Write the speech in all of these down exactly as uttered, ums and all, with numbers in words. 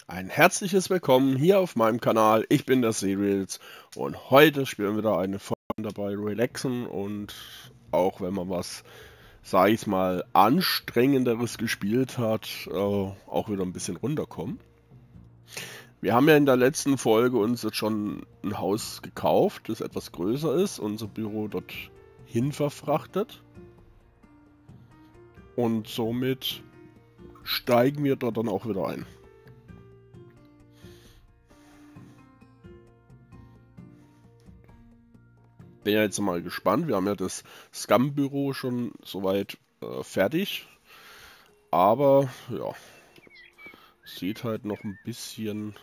Ein herzliches Willkommen hier auf meinem Kanal. Ich bin der Serials und heute spielen wir wieder eine Folge dabei relaxen und auch wenn man was, sag ich mal, anstrengenderes gespielt hat, äh, auch wieder ein bisschen runterkommen. Wir haben ja in der letzten Folge uns jetzt schon ein Haus gekauft, das etwas größer ist, unser Büro dorthin verfrachtet und somit steigen wir dort dann auch wieder ein. Bin ja jetzt mal gespannt. Wir haben ja das Scam-Büro schon soweit äh, fertig. Aber ja, sieht halt noch ein bisschen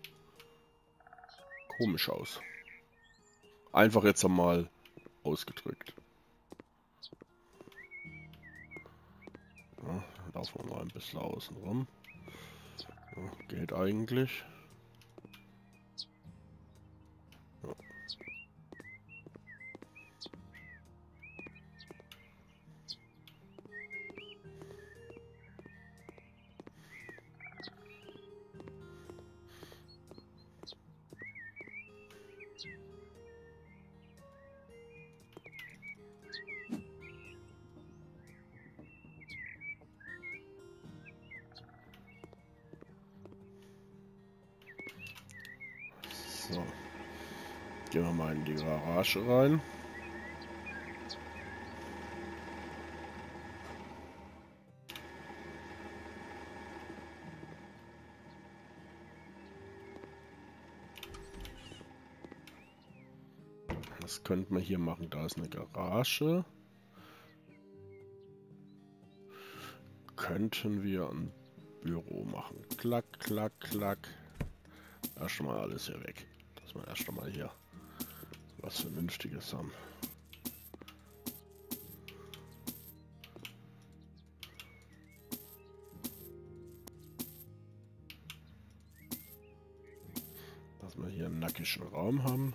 komisch aus. Einfach jetzt einmal ausgedrückt. Ja, laufen wir mal ein bisschen außen rum. Ja, geht eigentlich. Ja. So. Gehen wir mal in die Garage rein. Was könnten wir hier machen? Da ist eine Garage. Könnten wir ein Büro machen. Klack, klack, klack. Erst mal alles hier weg. Dass wir erst mal hier was Vernünftiges haben. Dass wir hier einen nackigen Raum haben.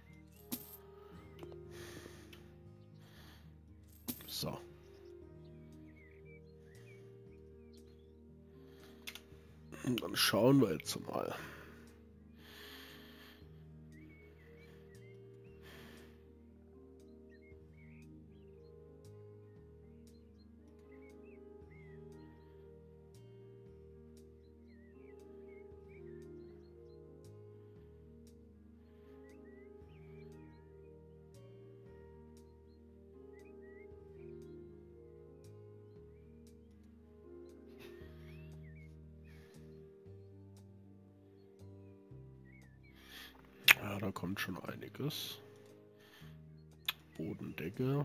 So. Und dann schauen wir jetzt mal. Ja, da kommt schon einiges. Bodendecke.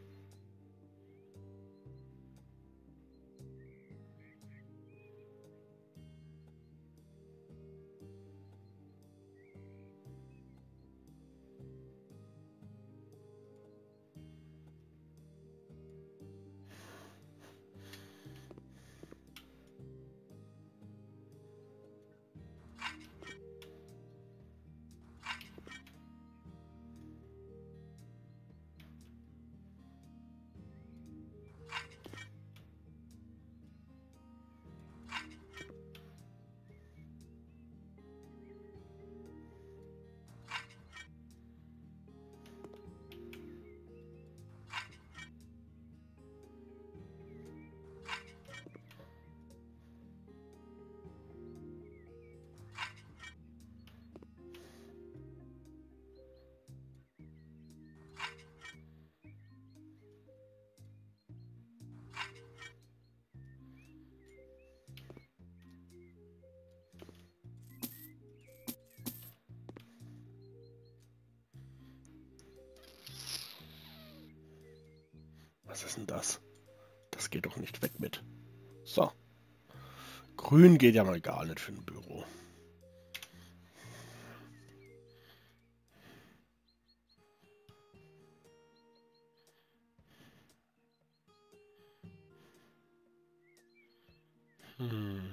Was ist denn das? Das geht doch nicht weg mit. So. Grün geht ja mal gar nicht für ein Büro. Hm.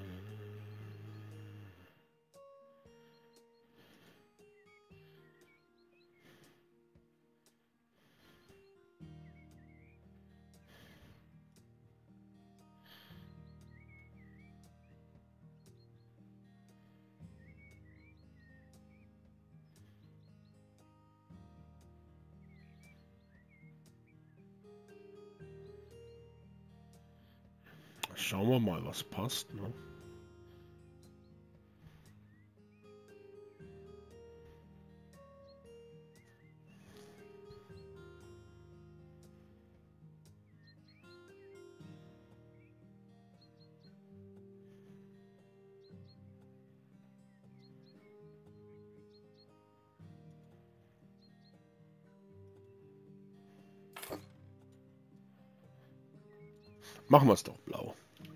schauen wir mal, was passt, ne? Machen wir es doch blau.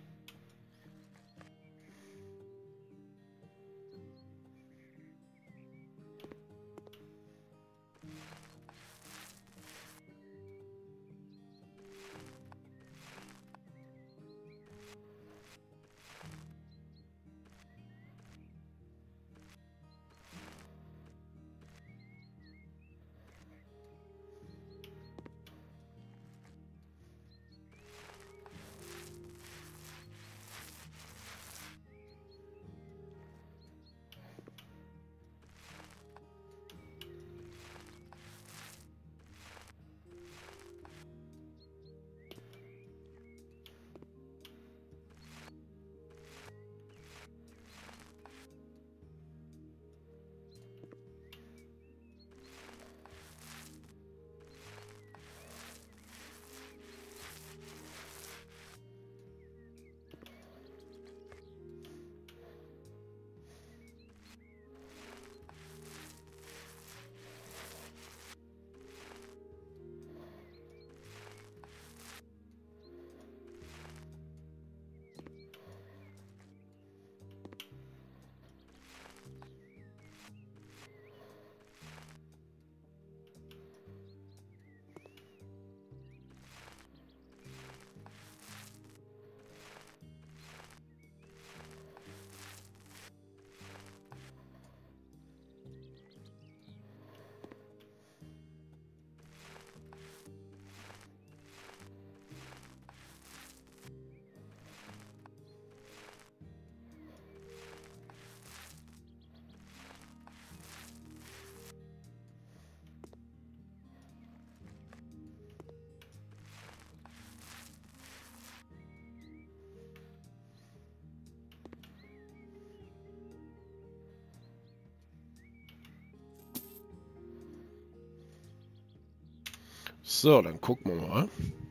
So, dann gucken wir mal.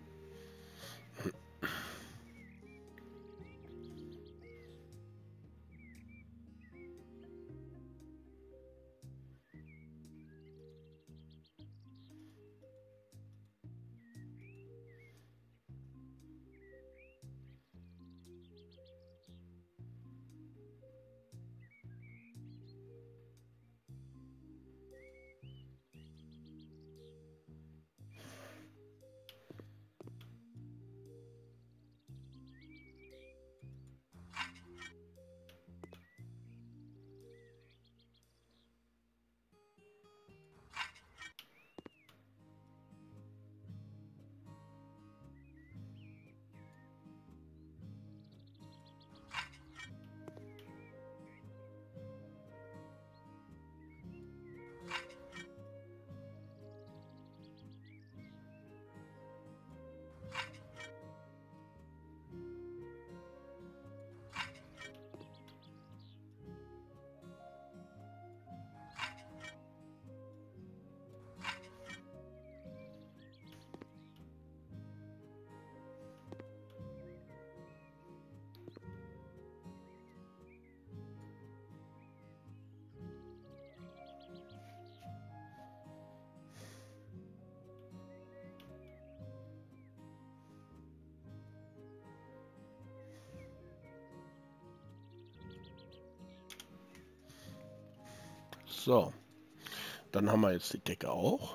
So, dann haben wir jetzt die Decke auch.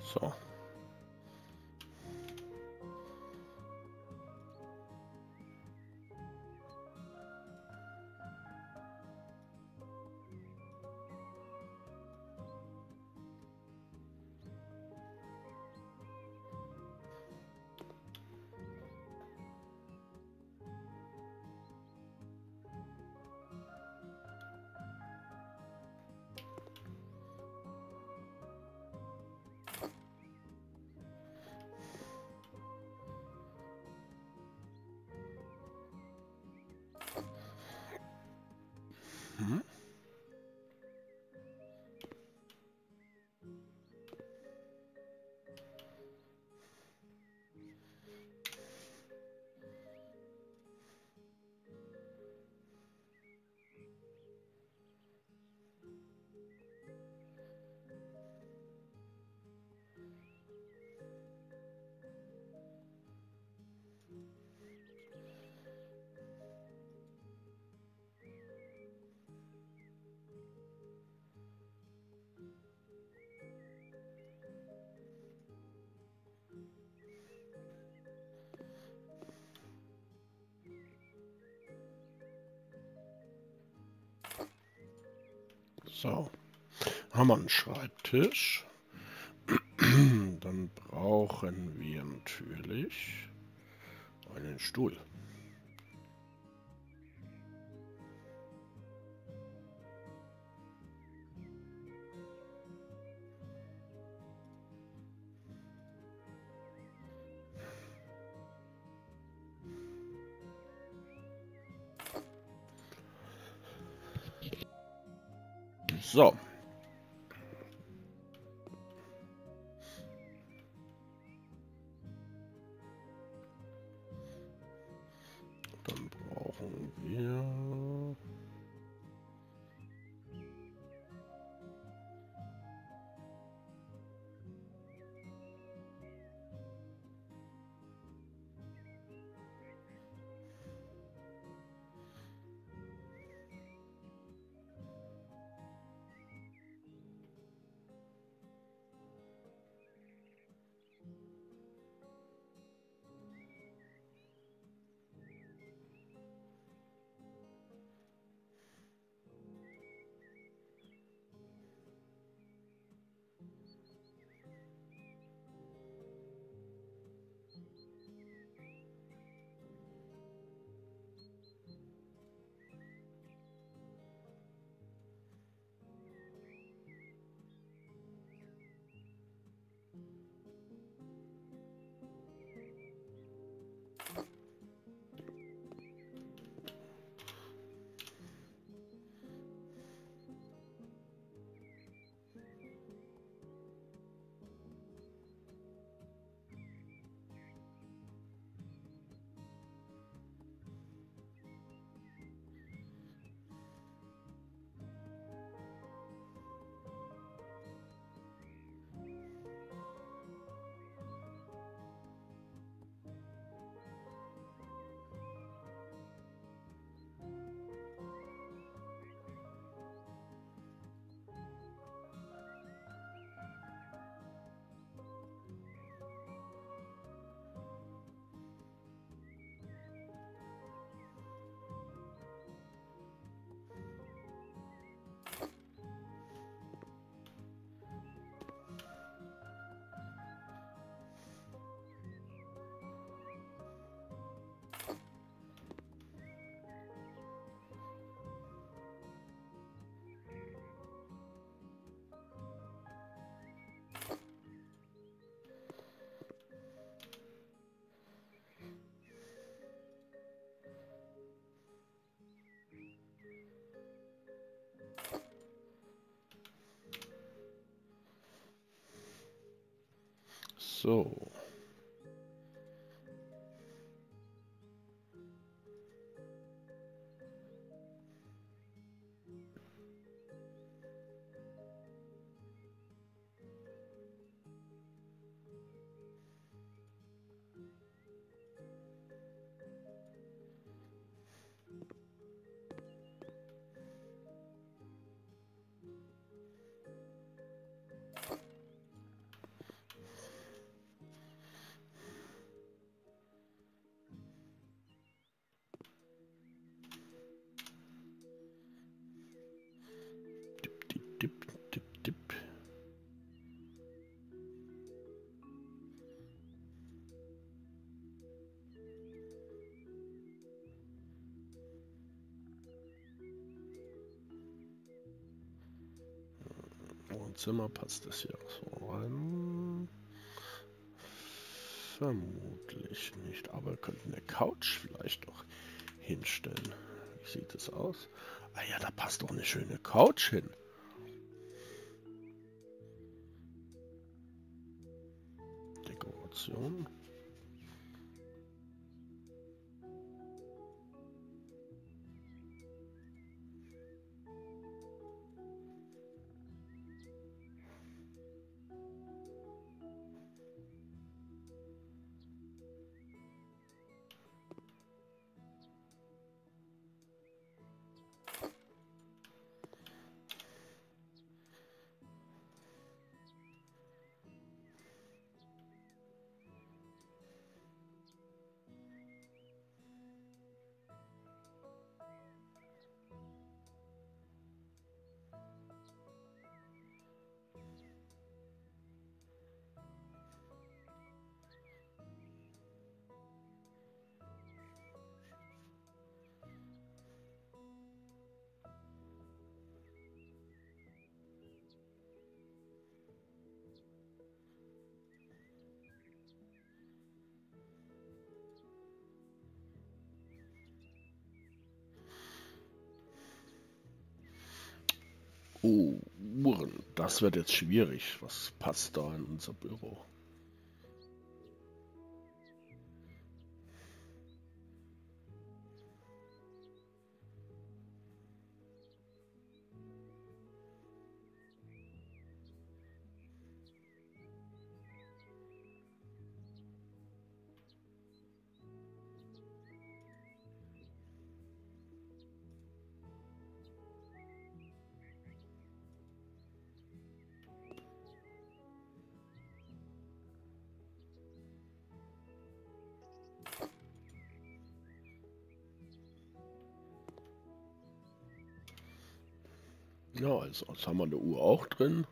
So. Hm? So, haben wir einen Schreibtisch. Dann brauchen wir natürlich einen Stuhl. So. Dann brauchen wir... So. Zimmer passt das hier so rein? Vermutlich nicht, aber wir könnten eine Couch vielleicht doch hinstellen. Wie sieht es aus? Ah ja, da passt doch eine schöne Couch hin. Dekoration. Oh, Uhren. Das wird jetzt schwierig. Was passt da in unser Büro? Ja, also jetzt haben wir eine Uhr auch drin.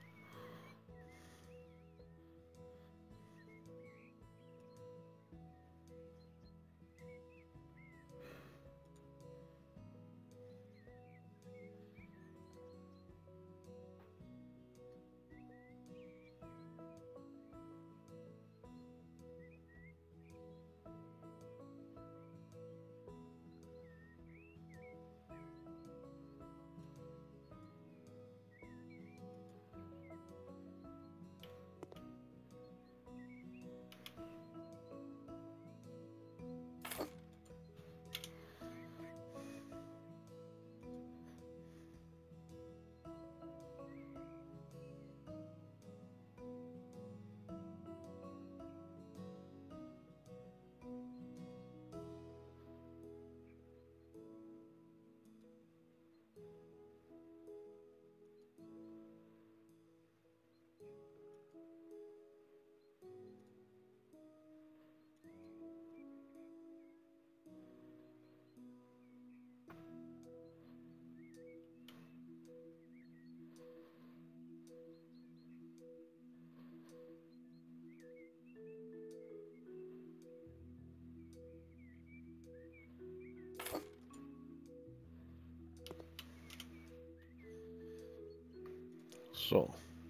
So.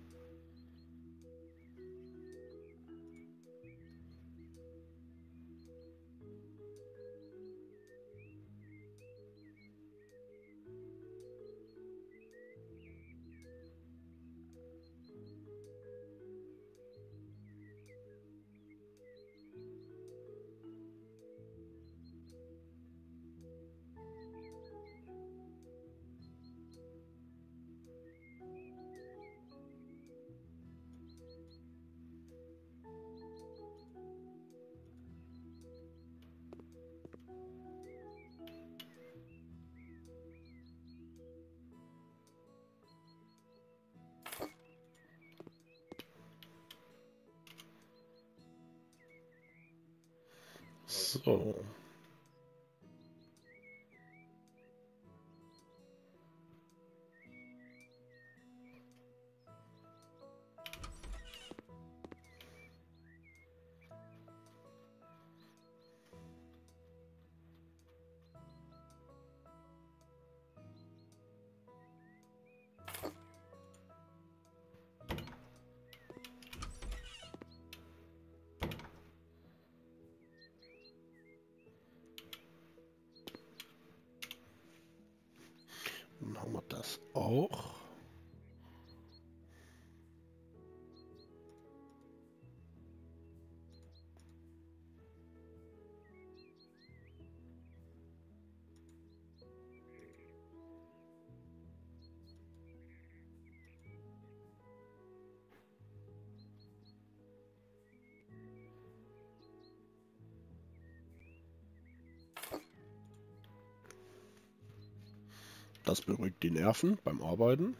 So. das auch. Das beruhigt die Nerven beim Arbeiten.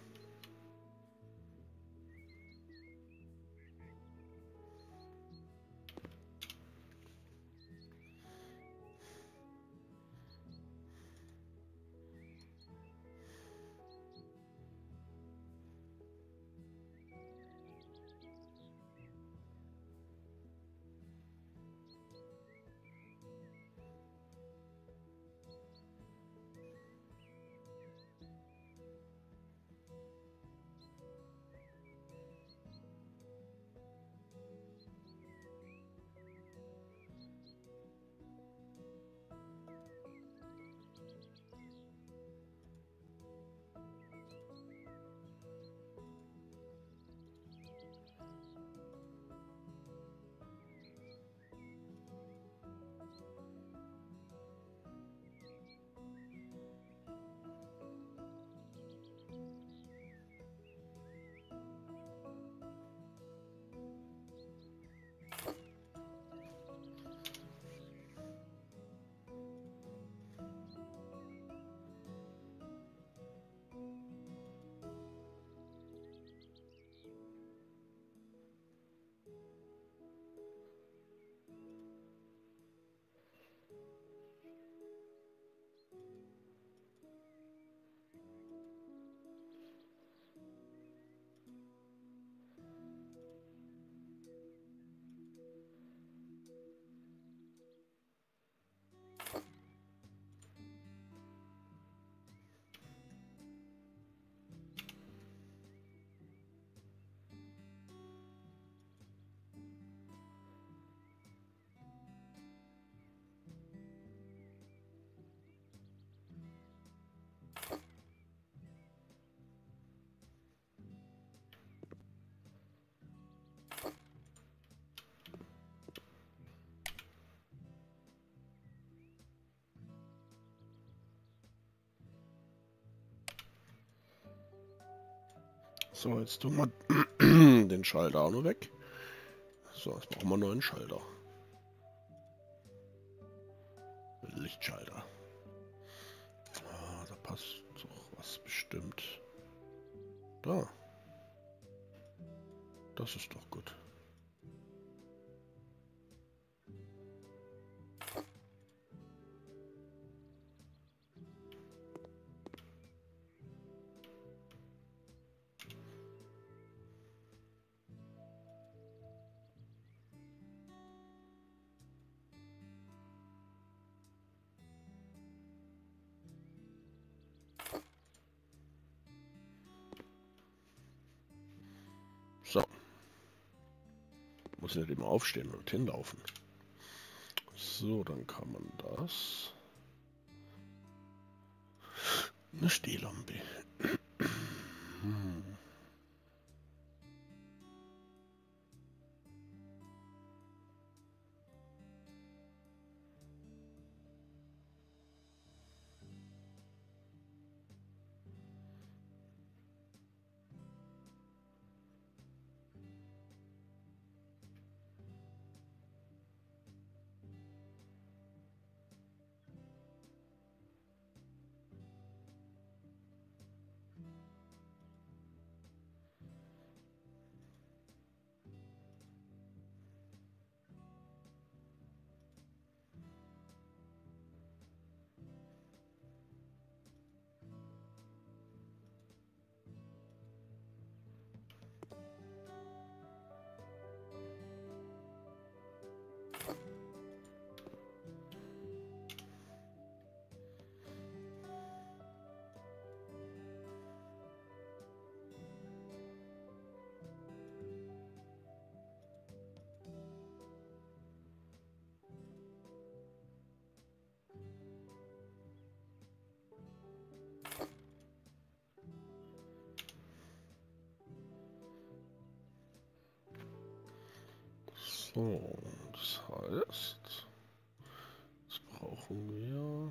So, jetzt tun wir den Schalter auch noch weg. So, jetzt brauchen wir einen neuen Schalter. Lichtschalter. Ah, da passt doch was bestimmt. Da. Das ist doch gut. So. Muss nicht immer aufstehen und hinlaufen. So, dann kann man das. Eine Stehlampe. Hm. So, das heißt, das brauchen wir.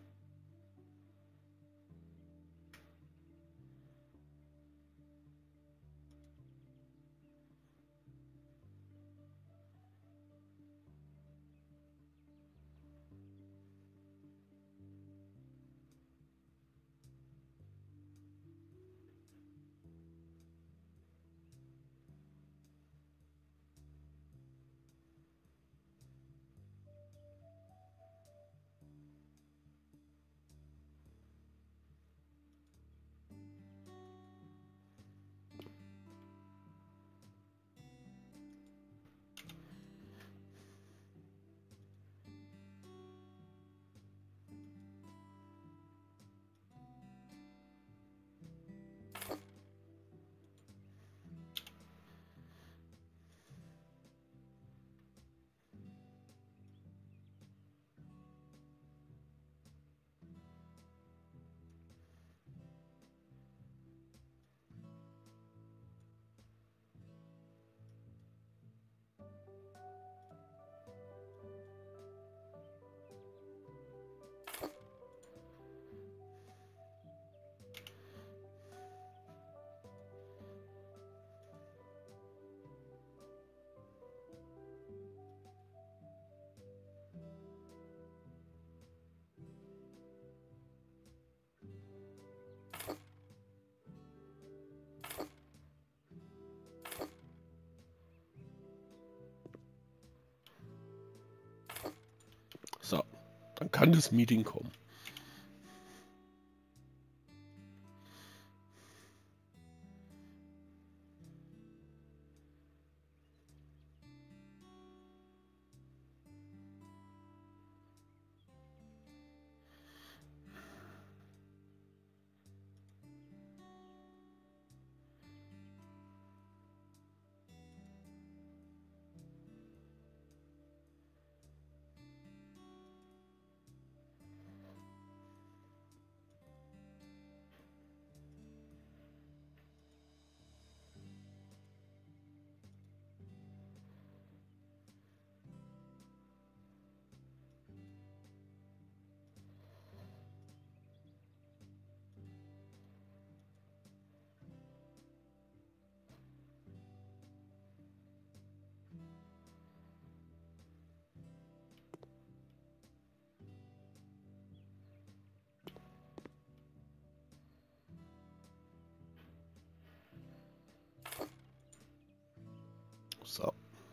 So, dann kann das Meeting kommen. So.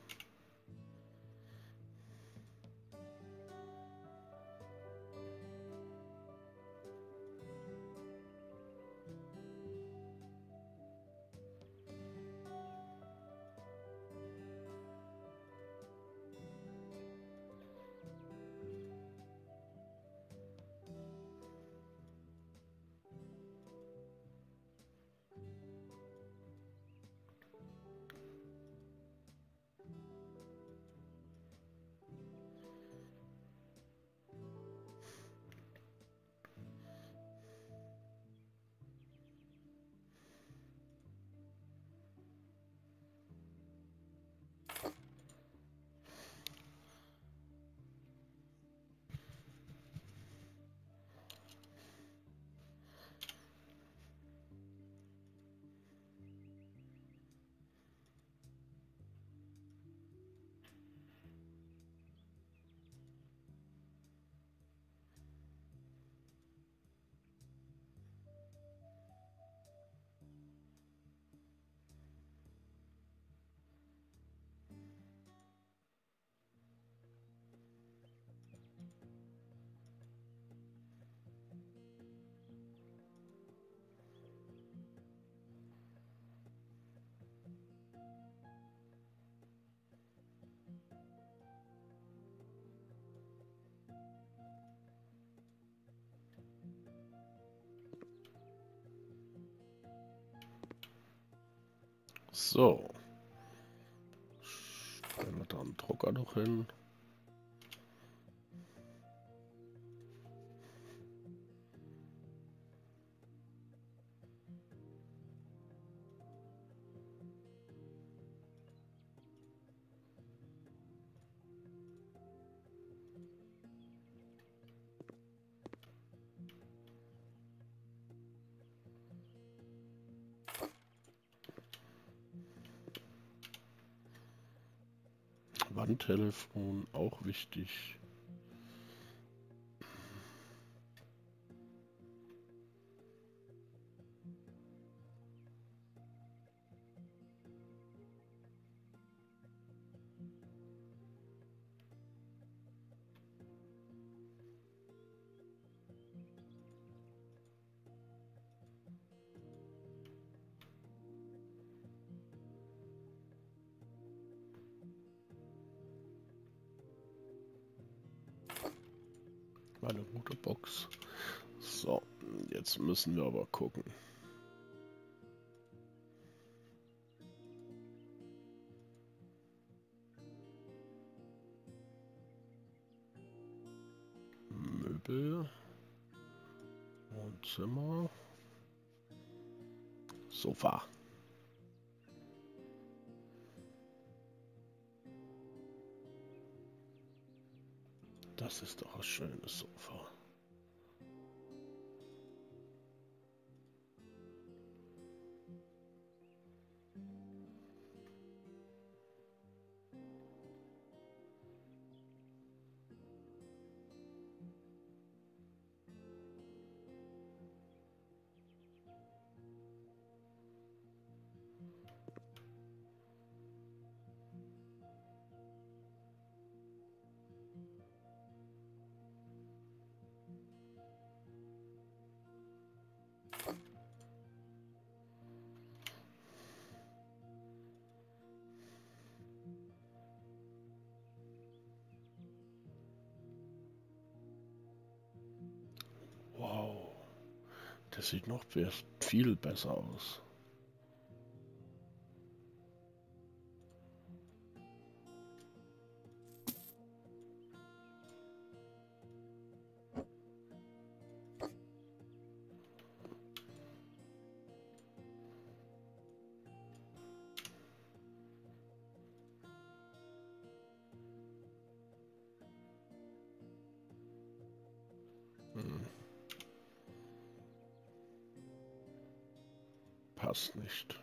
So. Stellen wir da einen Drucker noch hin. Wandtelefon, auch wichtig. Meine Routerbox. So, jetzt müssen wir aber gucken. Möbel. Wohnzimmer. Sofa. Das ist doch ein schönes Sofa. Wow, das sieht noch viel besser aus. Hm. Passt nicht.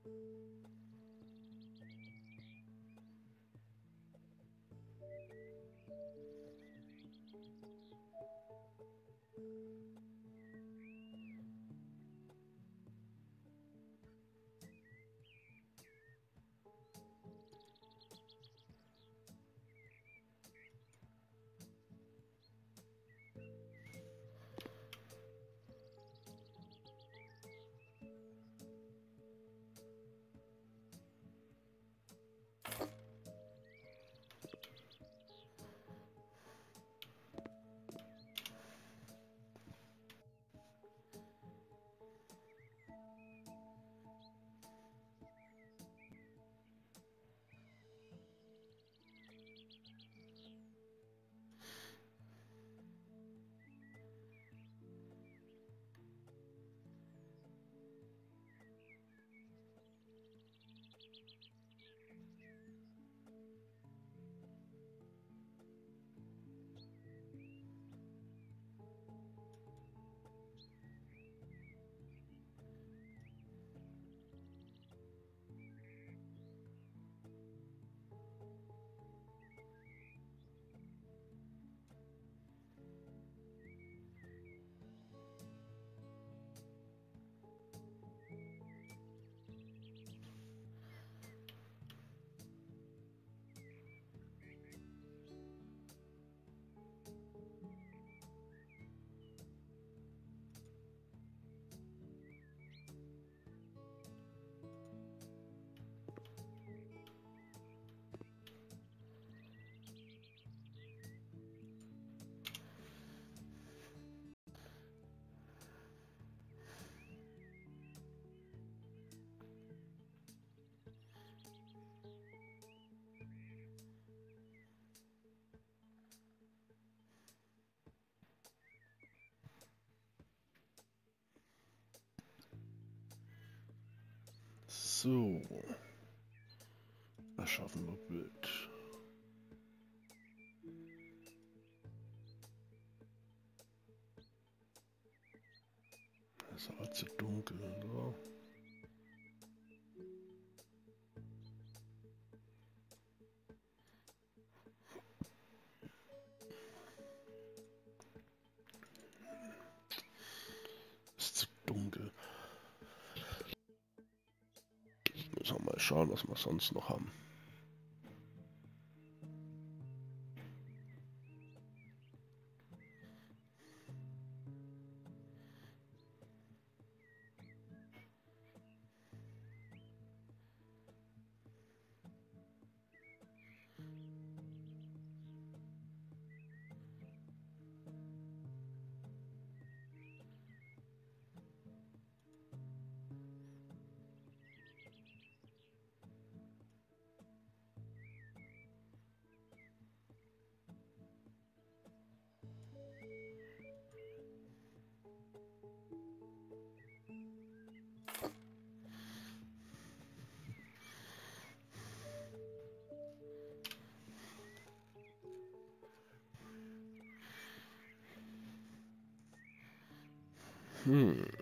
So. Erschaffen wir Bild. Das ist aber zu dunkel, oder? Ist zu dunkel. Müssen wir mal schauen, was wir sonst noch haben. Hm.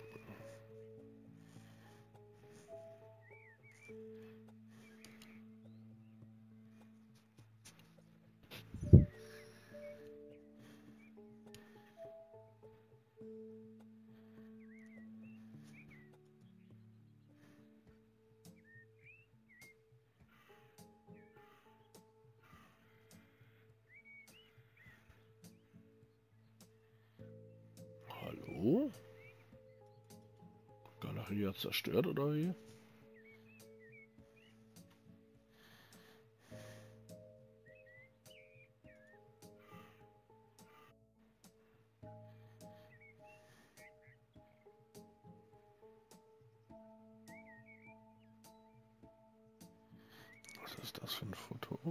Hallo? Galerie hat zerstört oder wie? Was ist das für ein Foto?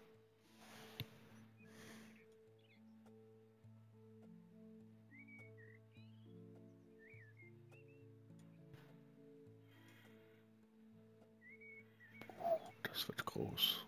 Das wird groß.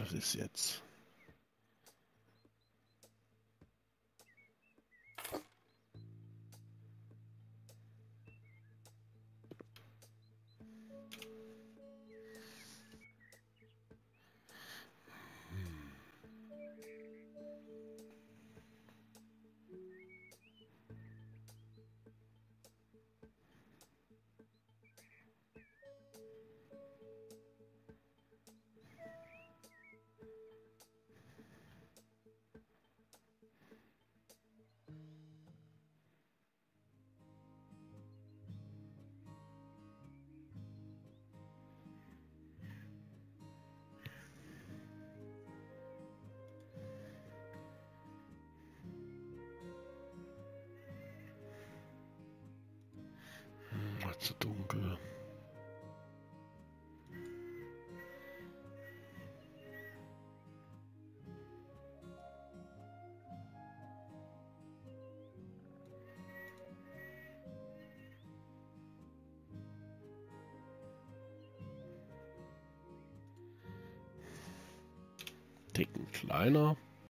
Was ist jetzt? Hm, zu dunkel. Ticken kleiner.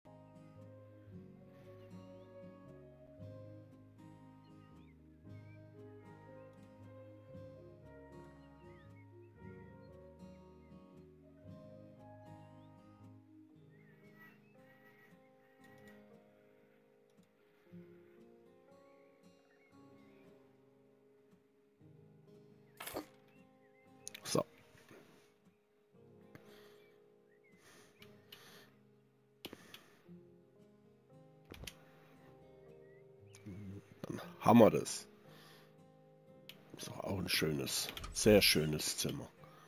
So. Dann haben wir das. Ist doch auch ein schönes, sehr schönes Zimmer.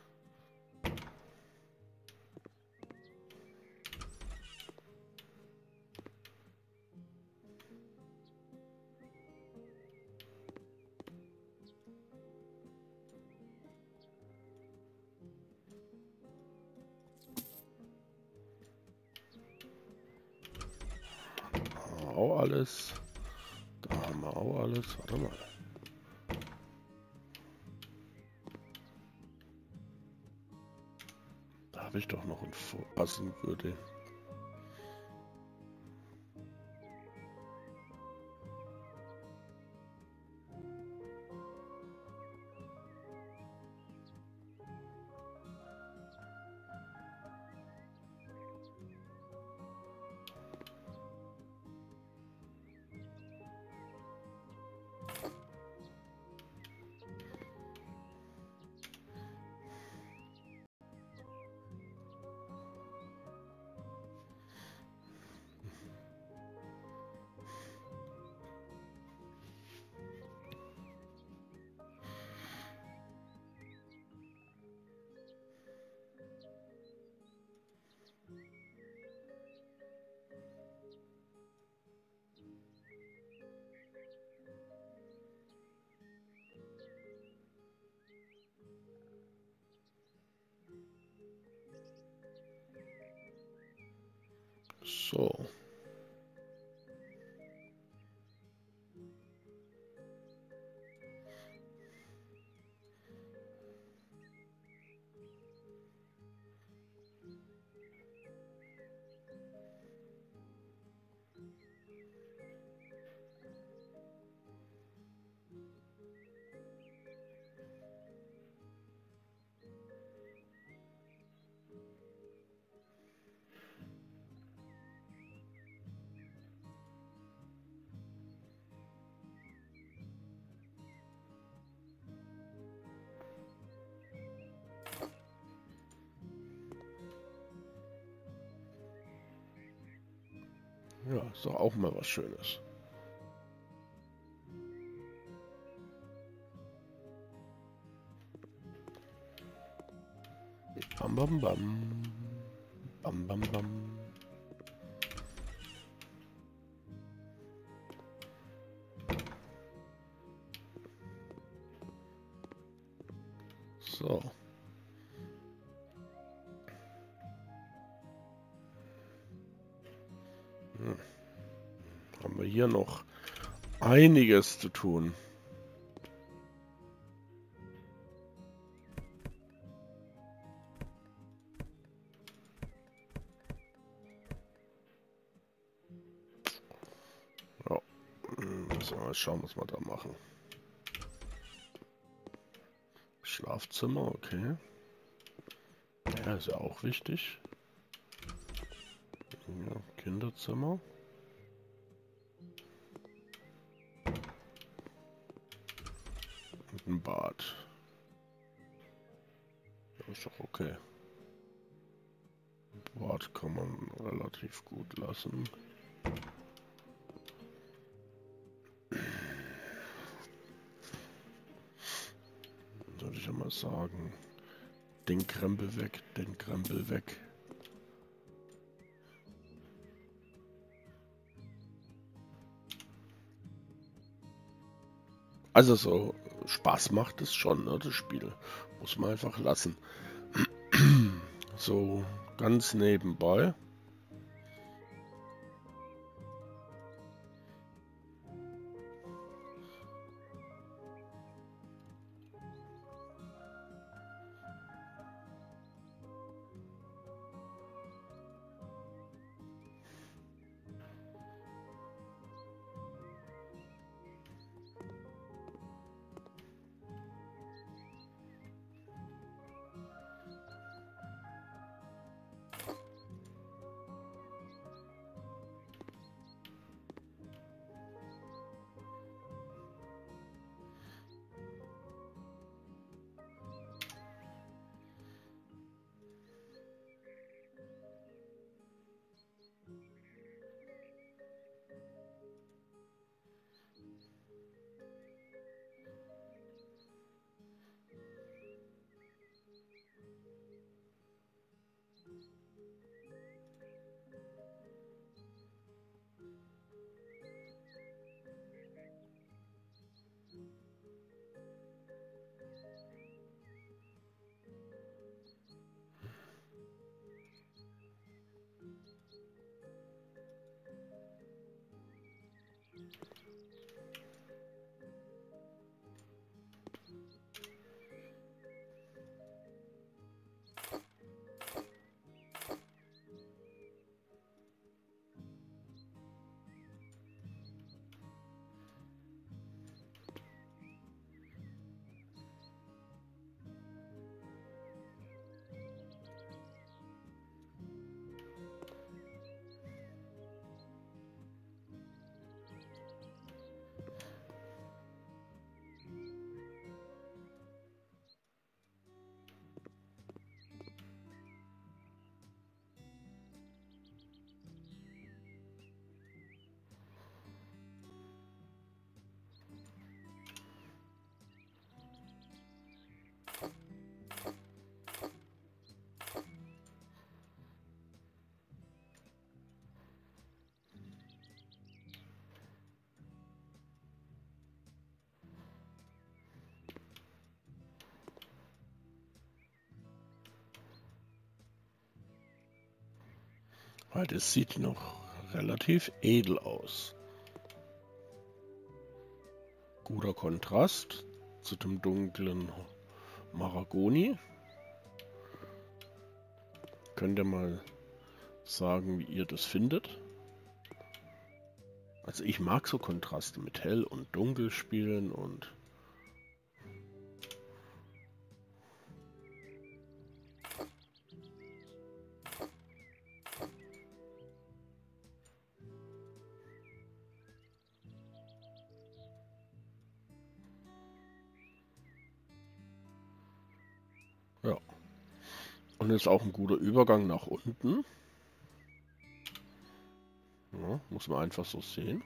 Auch alles. Da haben wir auch alles. Warte mal. Da habe ich doch noch ein vorpassen würde. So. Ja, ist doch auch mal was Schönes. Bam, bam, bam. Bam, bam, bam. So. Hm. Haben wir hier noch einiges zu tun. So, mal schauen, was wir da machen. Schlafzimmer, okay. Ja, ist ja auch wichtig. Ja, Kinderzimmer. Und ein Bad. Das ist doch okay. Bad kann man relativ gut lassen. Würde ich ja mal sagen. Den Krempel weg, den Krempel weg. Also so Spaß macht es schon, ne, das Spiel. Muss man einfach lassen. So ganz nebenbei. Weil das sieht noch relativ edel aus. Guter Kontrast zu dem dunklen Mahagoni. Könnt ihr mal sagen, wie ihr das findet? Also ich mag so Kontraste mit hell und dunkel spielen und ja. Und ist auch ein guter Übergang nach unten. Ja, muss man einfach so sehen.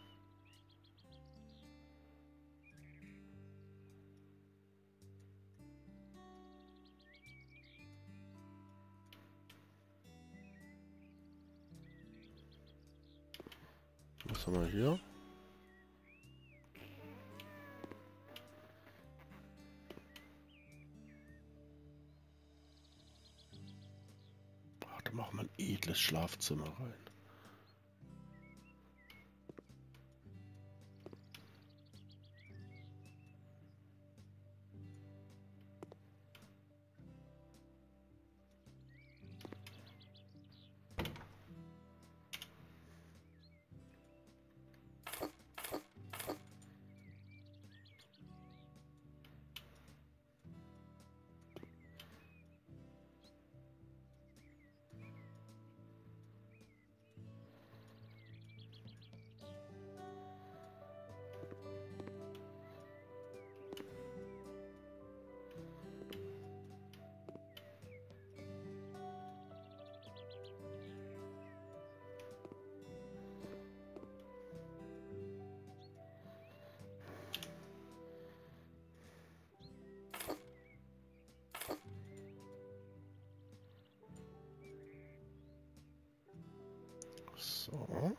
Was haben wir hier? Ach, da machen wir ein edles Schlafzimmer rein. So.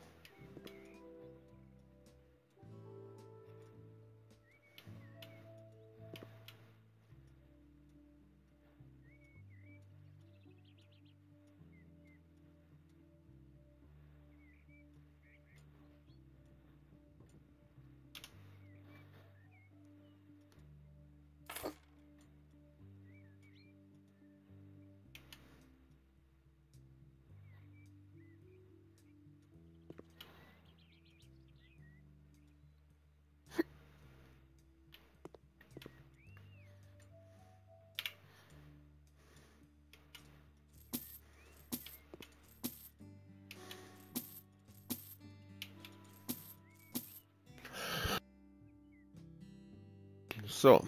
So.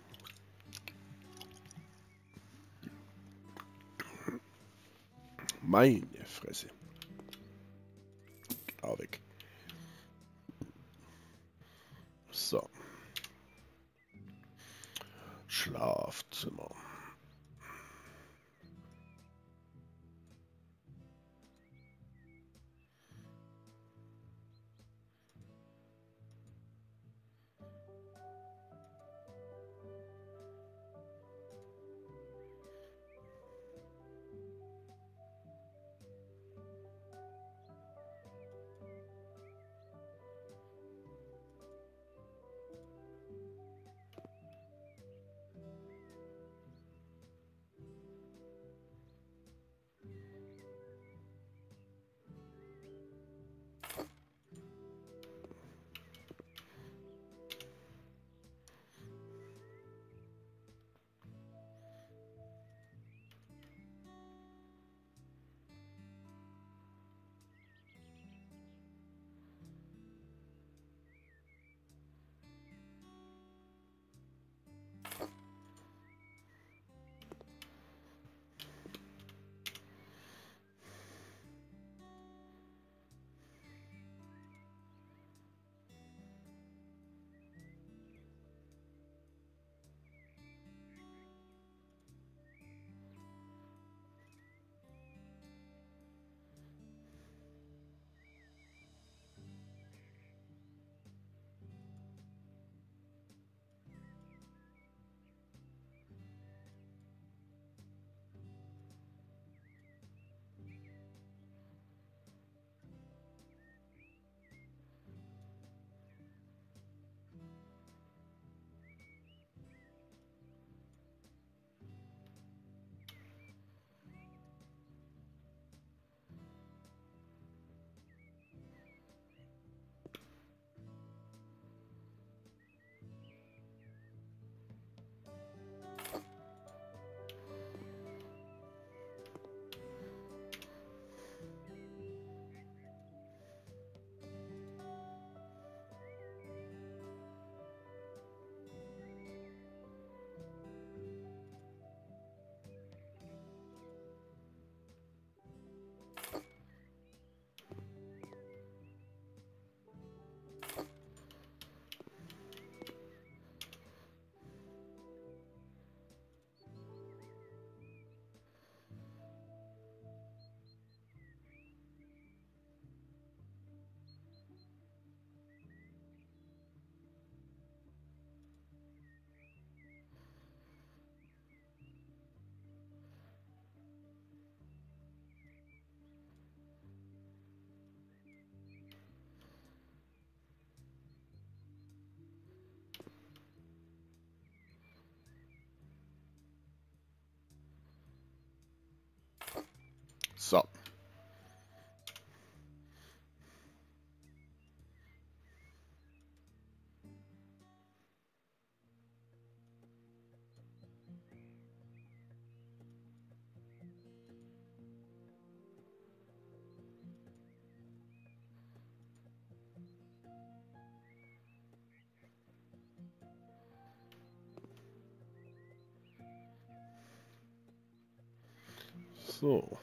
Meine Fresse. Auch weg. So. Schlafzimmer. So. So.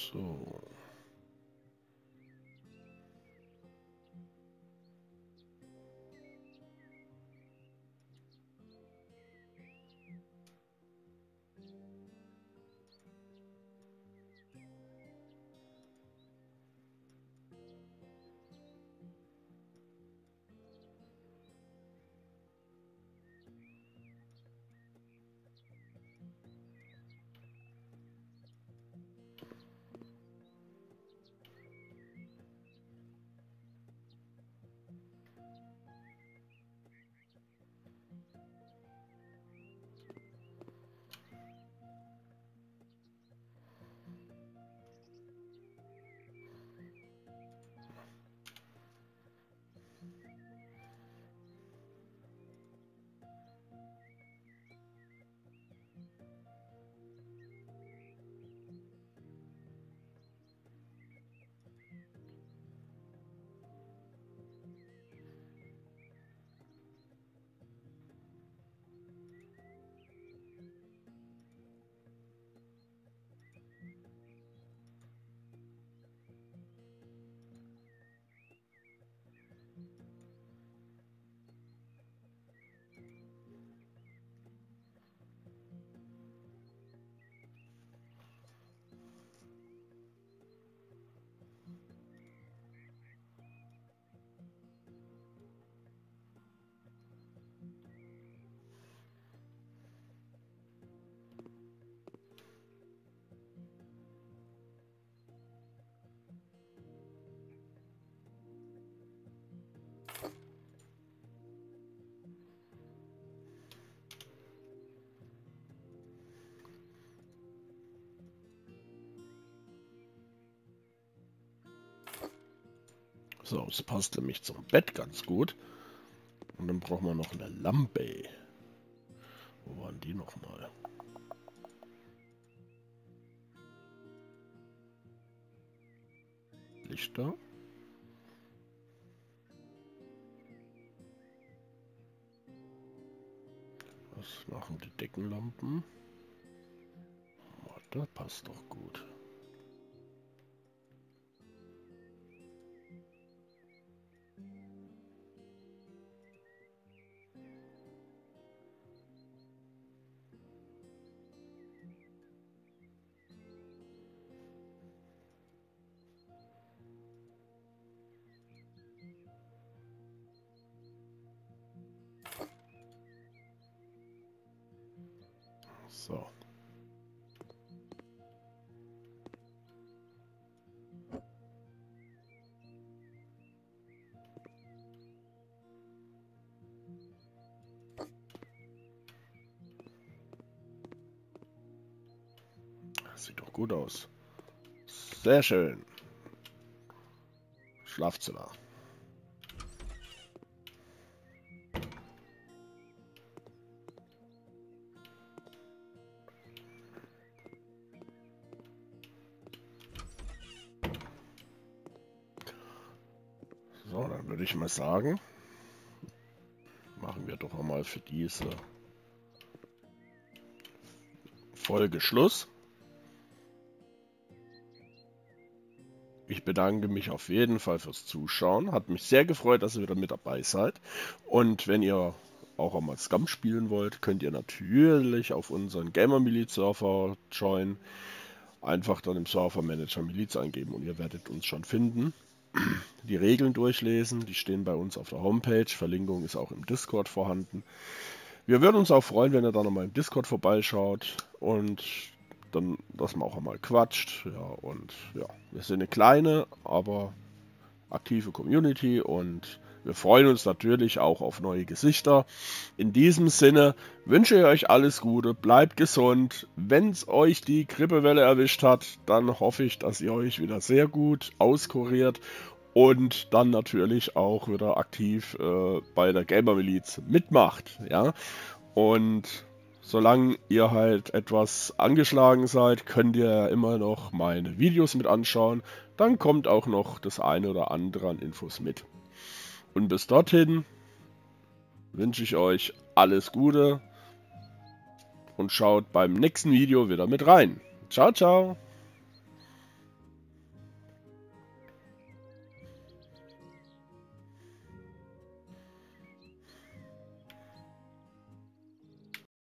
So. So, das passt nämlich zum Bett ganz gut. Und dann brauchen wir noch eine Lampe. Wo waren die nochmal? Lichter. Was machen die Deckenlampen? Oh, das passt doch gut. So. Sieht doch gut aus. Sehr schön. Schlafzimmer. So, dann würde ich mal sagen, machen wir doch einmal für diese Folge Schluss. Ich bedanke mich auf jeden Fall fürs Zuschauen. Hat mich sehr gefreut, dass ihr wieder mit dabei seid. Und wenn ihr auch einmal Scum spielen wollt, könnt ihr natürlich auf unseren Gamer Miliz Server joinen. Einfach dann im Server Manager Miliz eingeben und ihr werdet uns schon finden. Die Regeln durchlesen, die stehen bei uns auf der Homepage. Verlinkung ist auch im Discord vorhanden. Wir würden uns auch freuen, wenn ihr da nochmal im Discord vorbeischaut und dann, dass man auch einmal quatscht. Ja, und ja, wir sind eine kleine, aber aktive Community und wir freuen uns natürlich auch auf neue Gesichter. In diesem Sinne wünsche ich euch alles Gute, bleibt gesund. Wenn es euch die Grippewelle erwischt hat, dann hoffe ich, dass ihr euch wieder sehr gut auskuriert und dann natürlich auch wieder aktiv äh, bei der Gamer Miliz mitmacht. Ja? Und solange ihr halt etwas angeschlagen seid, könnt ihr immer noch meine Videos mit anschauen. Dann kommt auch noch das eine oder andere an Infos mit. Und bis dorthin wünsche ich euch alles Gute und schaut beim nächsten Video wieder mit rein. Ciao, ciao!